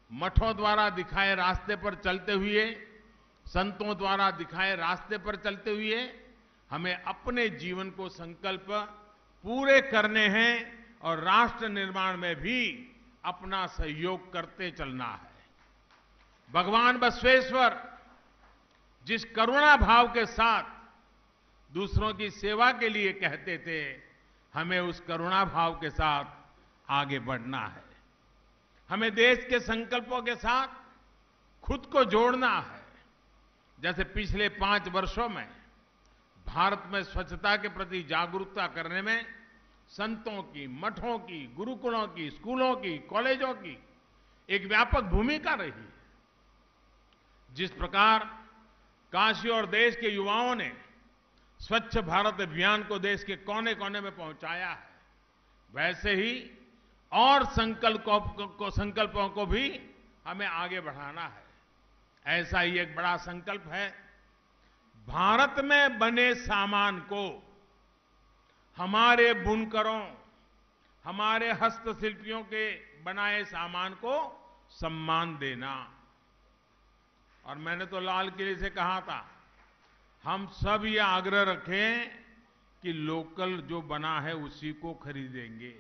मठों द्वारा दिखाए रास्ते पर चलते हुए, संतों द्वारा दिखाए रास्ते पर चलते हुए हमें अपने जीवन को संकल्प पूरे करने हैं और राष्ट्र निर्माण में भी अपना सहयोग करते चलना है। भगवान बसवेश्वर जिस करुणा भाव के साथ दूसरों की सेवा के लिए कहते थे, हमें उस करुणा भाव के साथ आगे बढ़ना है। हमें देश के संकल्पों के साथ खुद को जोड़ना है। जैसे पिछले 5 वर्षों में भारत में स्वच्छता के प्रति जागरूकता करने में संतों की, मठों की, गुरुकुलों की, स्कूलों की, कॉलेजों की एक व्यापक भूमिका रही है। जिस प्रकार काशी और देश के युवाओं ने स्वच्छ भारत अभियान को देश के कोने कोने में पहुंचाया है, वैसे ही और संकल्पों को भी हमें आगे बढ़ाना है। ऐसा ही एक बड़ा संकल्प है, भारत में बने सामान को, हमारे बुनकरों, हमारे हस्तशिल्पियों के बनाए सामान को सम्मान देना। और मैंने तो लाल किले से कहा था, हम सब ये आग्रह रखें कि लोकल जो बना है उसी को खरीदेंगे।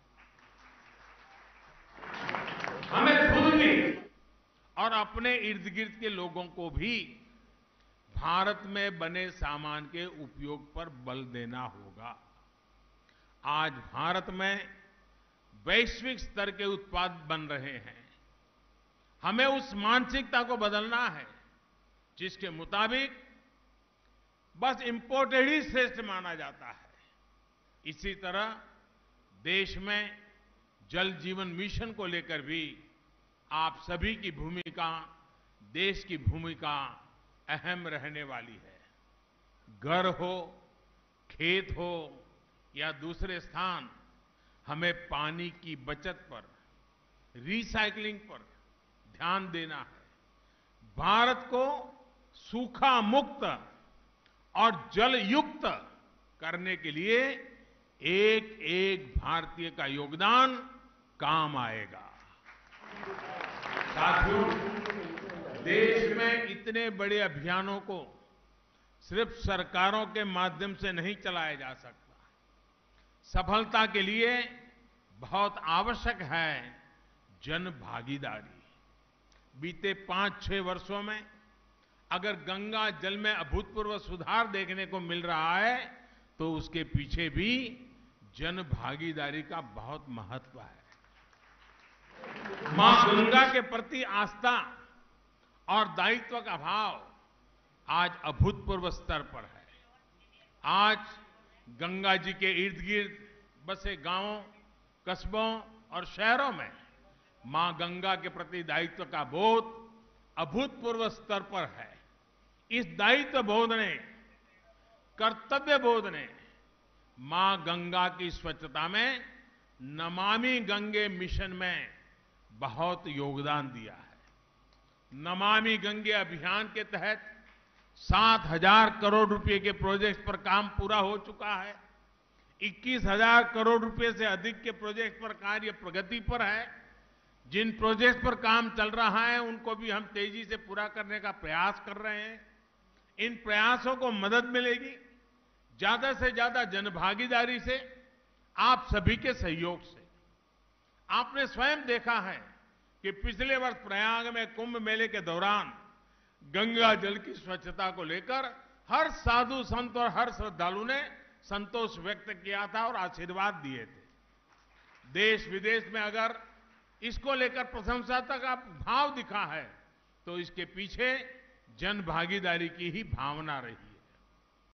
हमें खुद भी और अपने इर्द गिर्द के लोगों को भी भारत में बने सामान के उपयोग पर बल देना होगा। आज भारत में वैश्विक स्तर के उत्पाद बन रहे हैं। हमें उस मानसिकता को बदलना है जिसके मुताबिक बस इंपोर्टेड ही श्रेष्ठ माना जाता है। इसी तरह देश में जल जीवन मिशन को लेकर भी आप सभी की भूमिका, देश की भूमिका अहम रहने वाली है। घर हो, खेत हो या दूसरे स्थान, हमें पानी की बचत पर, रिसाइकलिंग पर ध्यान देना है। भारत को सूखा मुक्त और जल युक्त करने के लिए एक एक भारतीय का योगदान काम आएगा। साथियों, देश में इतने बड़े अभियानों को सिर्फ सरकारों के माध्यम से नहीं चलाया जा सकता। सफलता के लिए बहुत आवश्यक है जन भागीदारी। बीते 5-6 वर्षों में अगर गंगा जल में अभूतपूर्व सुधार देखने को मिल रहा है तो उसके पीछे भी जन भागीदारी का बहुत महत्व है। मां गंगा के प्रति आस्था और दायित्व का भाव आज अभूतपूर्व स्तर पर है। आज गंगा जी के इर्द गिर्द बसे गांवों, कस्बों और शहरों में मां गंगा के प्रति दायित्व का बोध अभूतपूर्व स्तर पर है। इस दायित्व बोध ने, कर्तव्य बोध ने मां गंगा की स्वच्छता में नमामि गंगे मिशन में बहुत योगदान दिया है। नमामि गंगे अभियान के तहत 7,000 करोड़ रुपए के प्रोजेक्ट पर काम पूरा हो चुका है। 21,000 करोड़ रुपए से अधिक के प्रोजेक्ट पर कार्य प्रगति पर है। जिन प्रोजेक्ट पर काम चल रहा है उनको भी हम तेजी से पूरा करने का प्रयास कर रहे हैं। इन प्रयासों को मदद मिलेगी ज्यादा से ज्यादा जनभागीदारी से, आप सभी के सहयोग से। आपने स्वयं देखा है कि पिछले वर्ष प्रयाग में कुंभ मेले के दौरान गंगा जल की स्वच्छता को लेकर हर साधु संत और हर श्रद्धालु ने संतोष व्यक्त किया था और आशीर्वाद दिए थे। देश विदेश में अगर इसको लेकर प्रशंसा का भाव दिखा है तो इसके पीछे जन भागीदारी की ही भावना रही।